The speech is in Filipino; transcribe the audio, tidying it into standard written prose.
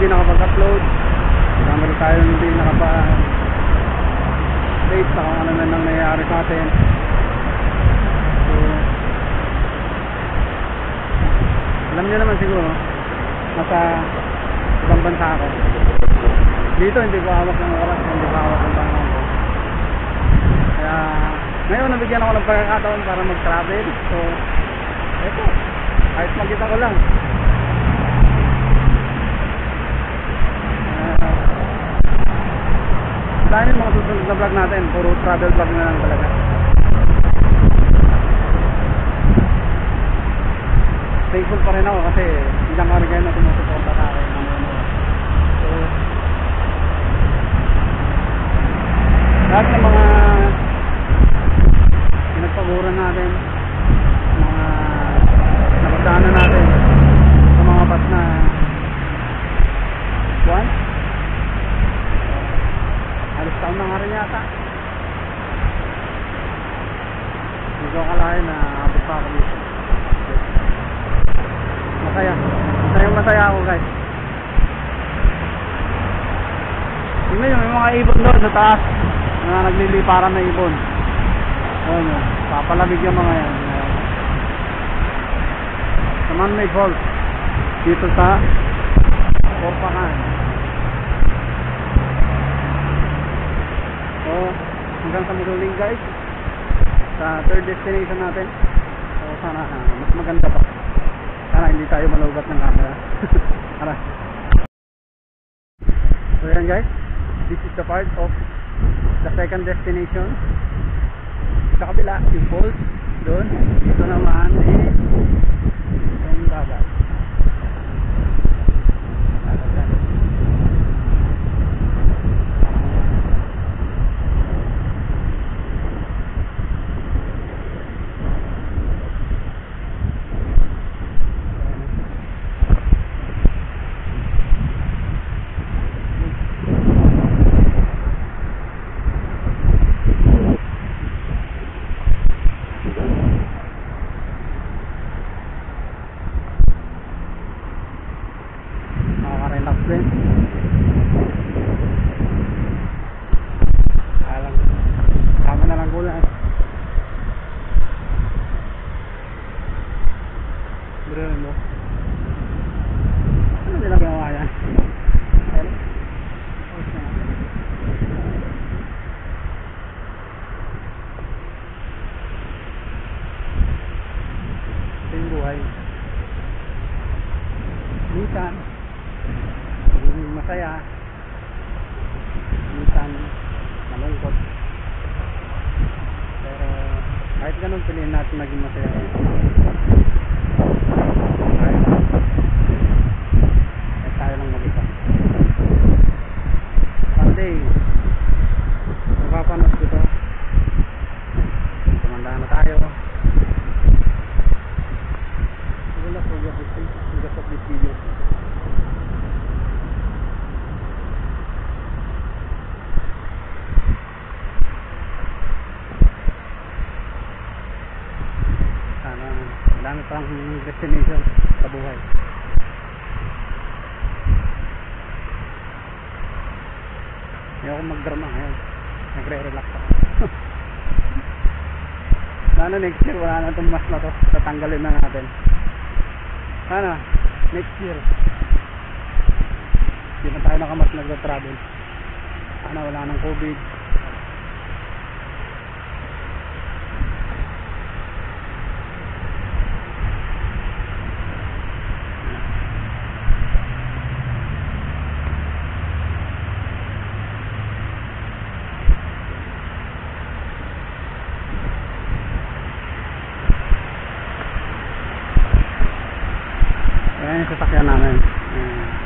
hindi nakapag-upload. Marami tayo hindi nakapa-update sa kung ano na nangyayari sa atin. So, alam niyo naman siguro, nasa ibang bansa ako. Dito hindi ko hawak ng oras, hindi ko hawak ng panahon ko. Kaya ngayon nabigyan ako ng pagkakataon para mag-travel. So eto, kahit magkita ko lang. Dahil mga susunod na vlog natin, puro travel vlog na lang talaga. Thankful pa rin ako kasi ilang araw kayo na tumusuporta sa akin. So lahat ng mga pinagpaguran natin, mga napagdaanan natin sa mga bus na buwan, alis taon na nga rin yata. Hindi ko akalain na abot pa ako dito. Masaya ako guys. Tingnan nyo, may mga ibon doon sa taas na nagliliparan na ibon. Ayun o, papalamig yung mga yan. Sa Man-made Falls dito sa Orpacan. So hanggang sa muling guys, sa third destination natin. So sana mas maganda pa. Sana hindi tayo malubat ng camera. Tara. So yan guys, this is the part of the second destination. Sa kabila, yung falls doon. Dito naman yung dagat. Ano nila gawa yan? Ito yung buhay. Minsan masaya, minsan malungkot, pero kahit ganun piliin natin maging masaya. Tayo lang mag-isa. Sunday, mapapanos ko to. Tumandahan na tayo. Wala po yung bigas of this video. Sana dami pang destination sa buhay. Ayaw ko magdrama ngayon. Nagre-relax ako. Sana next year wala na itong mas na to. Tatanggalin na natin. Sana next year hindi na tayo nakamas nagta-travel. Sana wala nang COVID. Ayan yung sasakyan namin.